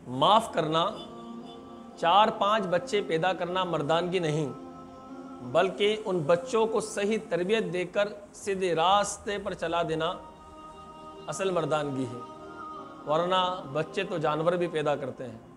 माफ़ करना, 4-5 बच्चे पैदा करना मर्दानगी नहीं, बल्कि उन बच्चों को सही तरबियत देकर सीधे रास्ते पर चला देना असल मर्दानगी है। वरना बच्चे तो जानवर भी पैदा करते हैं।